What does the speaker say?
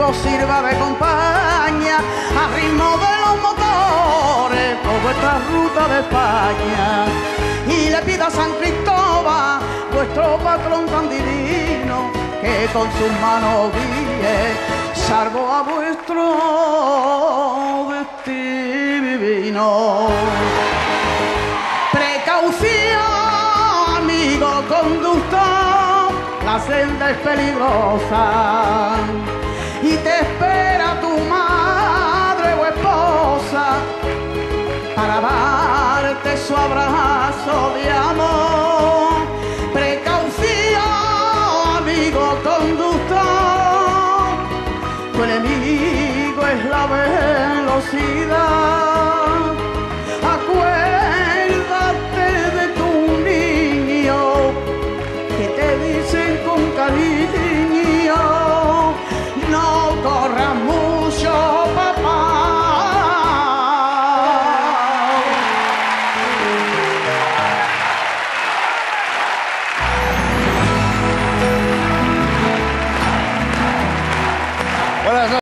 nos sirva de compañía a ritmo de los motores por vuestra ruta de España. Y le pido a San Cristóbal, vuestro patrón tan divino, que con sus manos guíe, salvo a vuestro destino. Precaución, amigo conductor, la senda es peligrosa y te espera tu madre o esposa para darte su abrazo de amor. Precaución, amigo conductor, tu enemigo es la velocidad.